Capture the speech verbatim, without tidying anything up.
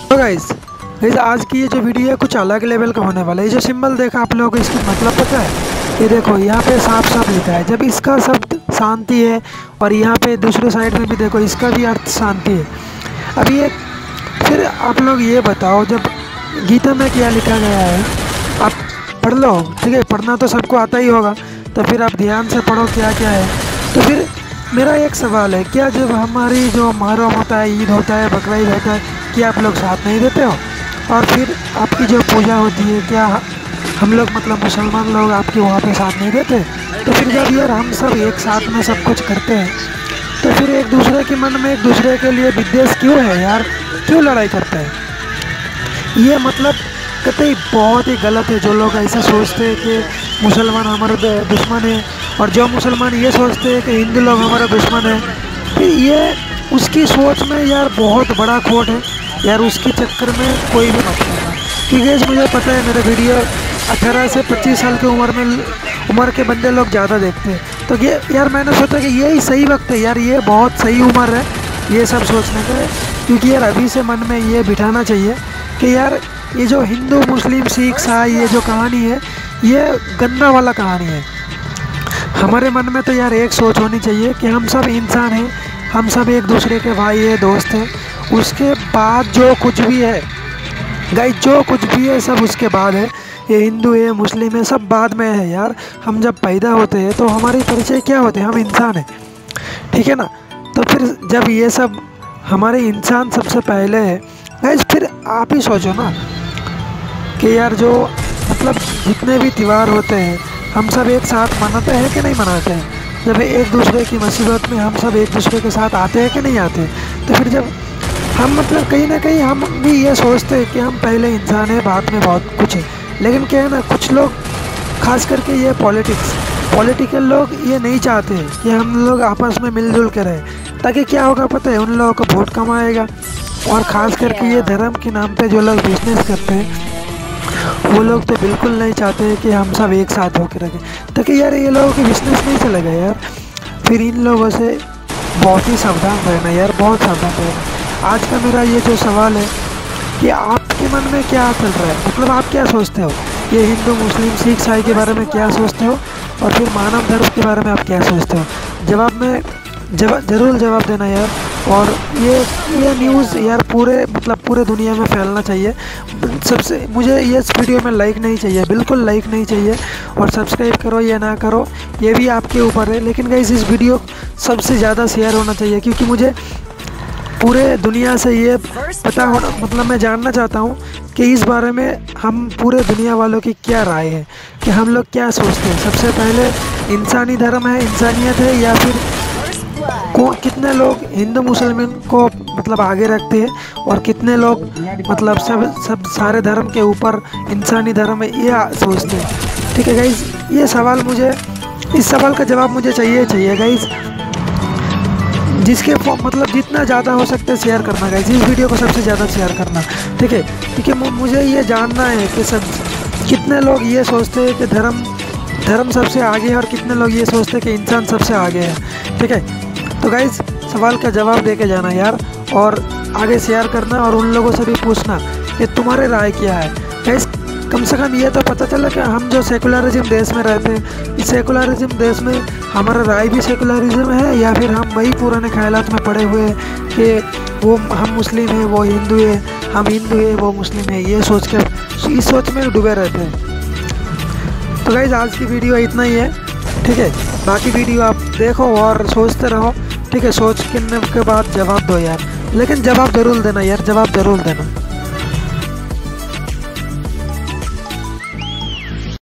तो guys guys आज की ये जो वीडियो है कुछ अलग लेवल का होने वाला है। ये जो सिंबल देखा आप लोगों को, इसका मतलब पता है? ये देखो यहाँ पे साफ साफ लिखा है, जब इसका शब्द शांति है और यहाँ पे दूसरे साइड में भी देखो इसका भी अर्थ शांति है। अब ये फिर आप लोग ये बताओ, जब गीता में क्या लिखा गया है आप पढ़ लो, ठीक है? पढ़ना तो सबको आता ही होगा, तो फिर आप ध्यान से पढ़ो क्या क्या है। तो फिर मेरा एक सवाल है, क्या जब हमारी जो मुहर्रम होता है, ईद होता है, बकरा ईद होता है, क्या आप लोग साथ नहीं देते हो? और फिर आपकी जो पूजा होती है, क्या हम लोग मतलब मुसलमान लोग आपके वहाँ पे साथ नहीं देते? तो फिर जब यार हम सब एक साथ में सब कुछ करते हैं, तो फिर एक दूसरे के मन में एक दूसरे के लिए विद्वेष क्यों है यार? क्यों लड़ाई करते हैं? ये मतलब कतई बहुत ही गलत है। जो लोग ऐसा सोचते हैं कि मुसलमान हमारा दुश्मन है, और जो मुसलमान ये सोचते हैं कि हिंदू लोग हमारा दुश्मन है, फिर ये उसकी सोच में यार बहुत बड़ा खोट है यार। उसके चक्कर में कोई भी मत करना, क्योंकि मुझे पता है मेरे वीडियो अठारह से पच्चीस साल की उम्र में उम्र के बंदे लोग ज़्यादा देखते हैं। तो ये यार मैंने सोचा कि यही सही वक्त है यार, ये बहुत सही उम्र है ये सब सोचने का, क्योंकि यार अभी से मन में ये बिठाना चाहिए कि यार ये जो हिंदू मुस्लिम सिख ईसाई ये जो कहानी है, ये गंदा वाला कहानी है। हमारे मन में तो यार एक सोच होनी चाहिए कि हम सब इंसान हैं, हम सब एक दूसरे के भाई है, दोस्त हैं। उसके बाद जो कुछ भी है गाइस, जो कुछ भी है सब उसके बाद है। ये हिंदू है मुस्लिम है सब बाद में है यार। हम जब पैदा होते हैं तो हमारी परिचय क्या होते हैं? हम इंसान हैं, ठीक है ना? तो फिर जब ये सब हमारे इंसान सबसे पहले है गाइस, फिर आप ही सोचो ना कि यार जो मतलब जितने भी त्यौहार होते हैं हम सब एक साथ मनाते हैं कि नहीं मनाते हैं? जब एक दूसरे की मुसीबत में हम सब एक दूसरे के साथ आते हैं कि नहीं आते? तो फिर जब हम मतलब कहीं ना कहीं हम भी ये सोचते हैं कि हम पहले इंसान हैं, बाद में बहुत कुछ है। लेकिन क्या है ना, कुछ लोग खास करके ये पॉलिटिक्स पॉलिटिकल लोग ये नहीं चाहते कि हम लोग आपस में मिलजुल कर रहें, ताकि क्या होगा पता है? उन लोगों को वोट कम आएगा। और ख़ास करके ये धर्म के नाम पे जो लोग बिजनेस करते हैं वो लोग तो बिल्कुल नहीं चाहते कि हम सब एक साथ होकर रखें, ताकि यार ये लोगों के बिजनेस नहीं चलेगा यार। फिर इन लोगों से बहुत ही सावधान रहना यार, बहुत सावधान रहना। आज का मेरा ये जो सवाल है कि आपके मन में क्या चल रहा है, मतलब आप क्या सोचते हो? ये हिंदू मुस्लिम सिख ईसाई के बारे में क्या सोचते हो? और फिर मानव धर्म के बारे में आप क्या सोचते हो? जवाब में जवाब ज़रूर जवाब देना यार। और ये ये न्यूज़ यार पूरे मतलब पूरे दुनिया में फैलना चाहिए। सबसे मुझे ये इस वीडियो में लाइक नहीं चाहिए, बिल्कुल लाइक नहीं चाहिए। और सब्सक्राइब करो या ना करो ये भी आपके ऊपर है, लेकिन गाइस इस वीडियो सबसे ज़्यादा शेयर होना चाहिए, क्योंकि मुझे पूरे दुनिया से ये पता होना मतलब मैं जानना चाहता हूँ कि इस बारे में हम पूरे दुनिया वालों की क्या राय है, कि हम लोग क्या सोचते हैं। सबसे पहले इंसानी धर्म है, इंसानियत है, या फिर को कितने लोग हिंदू मुसलमान को मतलब आगे रखते हैं, और कितने लोग मतलब सब सब सारे धर्म के ऊपर इंसानी धर्म है ये सोचते हैं? ठीक है गाइस, ये सवाल मुझे इस सवाल का जवाब मुझे चाहिए चाहिए गाइस। जिसके मतलब जितना ज़्यादा हो सकता है शेयर करना गाइस, इस वीडियो को सबसे ज़्यादा शेयर करना, ठीक है? क्योंकि मुझे ये जानना है कि सब कितने लोग ये सोचते हैं कि धर्म धर्म सबसे आगे है, और कितने लोग ये सोचते हैं कि इंसान सबसे आगे है, ठीक है? तो गाइस सवाल का जवाब दे के जाना यार, और आगे शेयर करना, और उन लोगों से भी पूछना कि तुम्हारे राय क्या है गाइस। कम से कम ये तो पता चला कि हम जो सेकुलरिज्म देश में रहते हैं, इस सेकुलरिज्म देश में हमारा राय भी सेकुलरिज्म है, या फिर हम वही पुराने ख्यालात में पड़े हुए हैं कि वो हम मुस्लिम हैं वो हिंदू है, हम हिंदू है वो मुस्लिम है, ये सोच कर इस सोच में डूबे रहते हैं। तो गाइस आज की वीडियो इतना ही है, ठीक है? बाकी वीडियो आप देखो और सोचते रहो, ठीक है? सोच करने के बाद जवाब दो यार, लेकिन जवाब ज़रूर देना यार, जवाब ज़रूर देना।